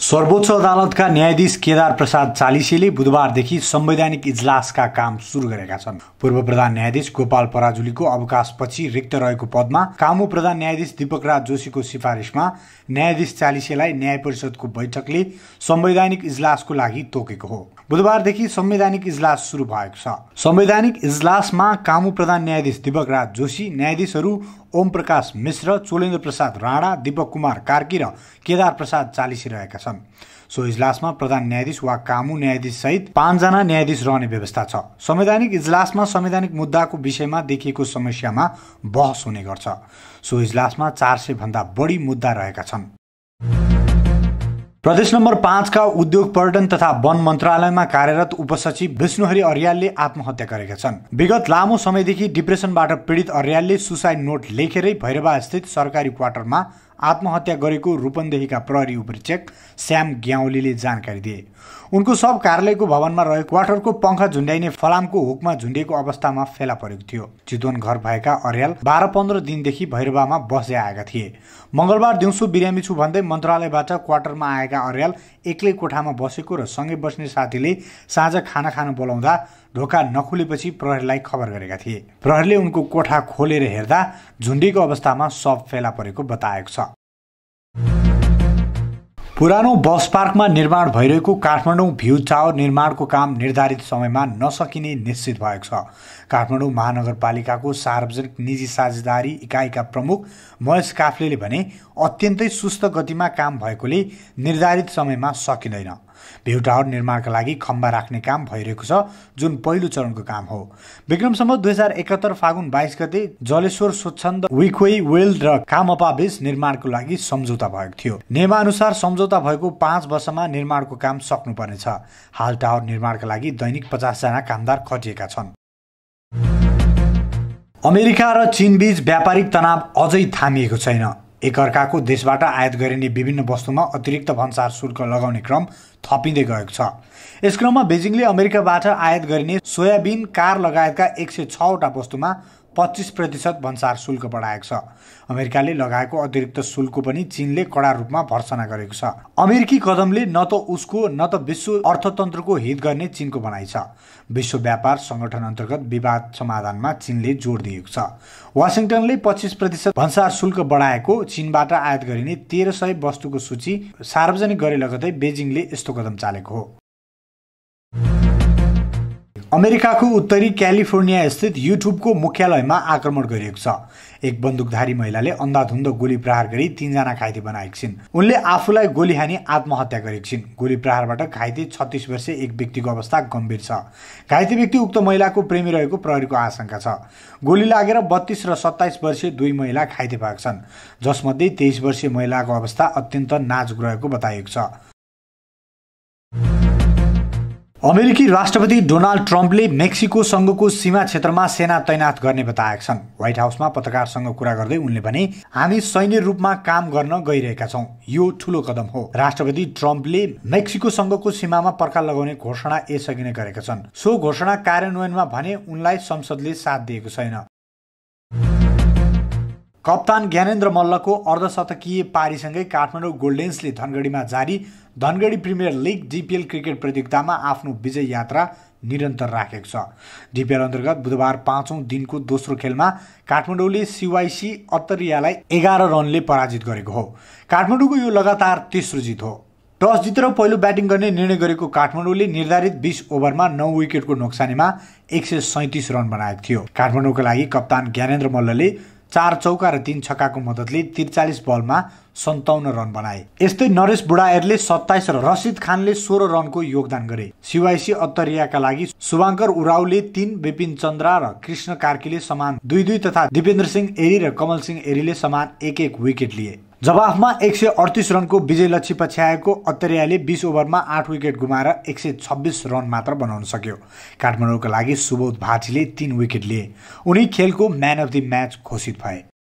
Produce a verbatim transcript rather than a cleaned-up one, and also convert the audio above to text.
सर्वोच्च अदालतका न्यायाधीश केदार प्रसाद चालिसेले बुधबारदेखि संवैधानिक इजलासका काम सुरु गरेका छन्। पूर्व प्रधान न्यायाधीश गोपाल पराजुलीको अवकाशपछि रिक्त रहेको पदमा कामु प्रधान न्यायाधीश दीपक राज जोशीको सिफारिसमा न्यायाधीश चालिसेलाई न्याय परिषदको बैठकले संवैधानिक इजलासको लागि तोकेको हो। बुधबारदेखि संवैधानिक इजलास सुरु भएको छ। संवैधानिक इजलासमा कामु प्रधान न्यायाधीश दीपक राज जोशी, न्यायाधीशहरू ओम प्रकाश मिश्र, चोलेन्द्र प्रसाद राणा, दीपक कुमार कार्की र केदार प्रसाद चालिसे रहेका छन्। सो इजलासमा प्रधान न्यायाधीश वा कामु न्यायाधीश सहित पाँचजना न्यायाधीश रहने व्यवस्था छ। संवैधानिक इजलासमा संवैधानिक मुद्दाको विषयमा देखिएको समस्यामा बहस हुने गर्छ। सो इजलासमा चार सय भन्दा बढी मुद्दा रहेका छन्। प्रदेश नम्बर पाँचका उद्योग, पर्यटन तथा वन मन्त्रालयमा कार्यरत उपसचिव विष्णुहरि अर्यालले आत्महत्या गरेका छन्। विगत लामो समयदेखि डिप्रेसनबाट पीडित अर्यालले सुसाइड नोट लेखेरै भैरवा स्थित सरकारी क्वार्टरमा आत्महत्या गरेको रूपन्देहीका प्रहरी उपरीक्षक श्याम ग्याउलीले जानकारी दिए। उनको शव कार्यालयको भवनमा रहेको क्वार्टरको पंखा झुन्ड्याइने फलामको हुकमा झुन्डिएको अवस्थामा फेला परेको थियो। चितवन घर भएका अर्याल बाह्र पन्ध्र दिनदेखि भैरवामा बस्दै आएका थिए। मंगलबार दिउँसो बिरामी छु भन्दै मन्त्रालयबाट क्वार्टरमा आएका अर्याल एक्लै कोठामा बसेको र सँगै बस्ने साथीले साँझ खाना खान बोलाउँदा ढोका नखुलेपछि प्रहरीलाई खबर गरेका थिए। प्रहरीले उनको कोठा खोलेर हेर्दा झुन्डिएको अवस्थामा शव फेला परेको बताएको छ। पुरानो बस पार्कमा निर्माण भइरहेको काठमाडौँ भ्यू टावर निर्माणको काम निर्धारित समयमा नसकिने निश्चित भएको छ। काठमाडौँ महानगरपालिकाको सार्वजनिक निजी साझेदारी इकाइका प्रमुख महेश काफ्लेले भने अत्यन्तै सुस्त गतिमा काम भएकोले निर्धारित समयमा सकिँदैन। भ्यू टावर निर्माणका लागि खम्बा राख्ने काम भइरहेको छ, जुन पहिलो चरणको काम हो। विक्रमसम्म दुई हजार एकहत्तर फागुन बाइस गते जलेश्वर स्वच्छन्द विखोई वेल्ड र कामपा बीच निर्माणको लागि सम्झौता भएको थियो। नियमानुसार सम्झौता भएको पाँच वर्षमा निर्माणको काम सक्नुपर्नेछ। हाल टावर निर्माणका लागि दैनिक पचास जना कामदार खटिएका छन्। अमेरिका र चीन बीच व्यापारिक तनाव अझै थामिएको छैन। एकअर्काको देशबाट आयात गरिने विभिन्न वस्तुमा अतिरिक्त भन्सार शुल्क लगाउने क्रम थपिँदै गएको छ। यस क्रममा बेजिङले अमेरिकाबाट आयात गरिने सोयाबिन, कार लगायतका एक सय छवटा वस्तुमा पच्चीस प्रतिशत भन्सार शुल्क बढाएको छ। अमेरिकाले लगाएको अतिरिक्त शुल्क पनि चीनले कडा रूपमा भर्सना गरेको छ। अमेरिकी कदमले न त उसको न त विश्व अर्थतन्त्रको हित गर्ने चीनको भनाइ छ। विश्व व्यापार संगठन अन्तर्गत विवाद समाधानमा चीनले जोड दिएको छ। वाशिंटनले पच्चीस प्रतिशत भन्सार शुल्क बढाएको चीनबाट आयात गरिने तेह्र सय वस्तुको सूची सार्वजनिक गरे लगतै बेजिङले यस्तो कदम चालेको हो। अमेरिकाको उत्तरी क्यालिफोर्निया स्थित युट्युबको मुख्यालयमा आक्रमण गरिएको छ। एक बन्दुकधारी महिलाले अन्धाधुन्द गोली प्रहार गरी तीनजना घाइते बनाएकी छिन्। उनले आफूलाई गोली हानी आत्महत्या गरेकी छिन्। गोली प्रहारबाट घाइते छत्तीस वर्षीय एक व्यक्तिको अवस्था गम्भीर छ। घाइते व्यक्ति उक्त महिलाको प्रेमी रहेको प्रहरीको आशंका छ। गोली लागेर बत्तीस र सत्ताइस वर्षीय दुई महिला घाइते भएका छन्, जसमध्ये तेइस वर्षीय महिलाको अवस्था अत्यन्त नाजुक रहेको बताइएको छ। अमेरिकी राष्ट्रपति डोनाल्ड ट्रम्पले मेक्सिकोसँगको सीमा क्षेत्रमा सेना तैनात गर्ने बताएका छन्। व्हाइट हाउसमा पत्रकारसँग कुरा गर्दै उनले भने, हामी सैन्य रूपमा काम गर्न गइरहेका छौं। यो ठूलो कदम हो। राष्ट्रपति ट्रम्पले मेक्सिकोसँगको सीमामा पर्खा लगाउने घोषणा यसअघि नै गरेका छन्। सो घोषणा कार्यान्वयनमा भने उनलाई संसदले साथ दिएको छैन। कप्तान ज्ञानेन्द्र मल्लको अर्धशतकीय पारीसँगै काठमाडौँ गोल्डेन्सले धनगढीमा जारी Dhangadhi premier league DPL cricket प्रतियोगितामा आफ्नो विजय यात्रा निरन्तर राखेको छ। डिपिएल अन्तर्गत बुधबार पाँचौं दिनको दोस्रो खेलमा काठमाडौँले सिवाइसी अत्तरियालाई एघार रनले पराजित गरेको हो। काठमाडौँको यो लगातार तेस्रो जित हो। टस जितेर पहिलो ब्याटिङ गर्ने निर्णय गरेको काठमाडौँले निर्धारित बीस ओभरमा नौ विकेटको नोक्सानीमा एक सय सैंतिस रन बनाएको थियो। काठमाडौँका लागि कप्तान ज्ञानेन्द्र मल्लले चार चौका र तीन छक्काको मद्दतले त्रिचालिस बलमा सन्ताउन्न रन बनाए। यस्तै नरेश बुढायरले सत्ताइस र रसिद खानले सोह्र रनको योगदान गरे। सिवाइसी अत्तरियाका लागि शुभाङ्कर उरावले तीन, विपिन चन्द्रा र कृष्ण कार्कीले समान दुई दुई तथा दिपेन्द्र सिंह एरी र कमल सिंह एरीले समान एक एक विकेट लिए। जवाफमा एक सय अडतिस रनको विजय लक्ष्य पछ्याएको अत्तरियाले बीस ओभरमा आठ विकेट गुमाएर एक सय छब्बिस रन मात्र बनाउन सक्यो। काठमाडौँका लागि सुबोध भाटीले तीन विकेट लिए। उनी खेलको म्यान अफ द म्याच घोषित भए।